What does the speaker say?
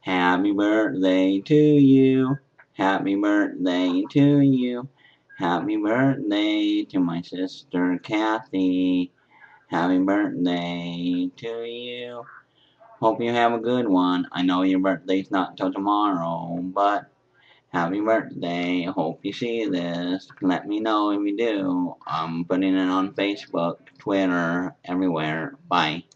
Happy birthday to you. Happy birthday to you. Happy birthday to my sister Kathy. Happy birthday to you. Hope you have a good one. I know your birthday's not till tomorrow, but happy birthday. Hope you see this. Let me know if you do. I'm putting it on Facebook, Twitter, everywhere. Bye.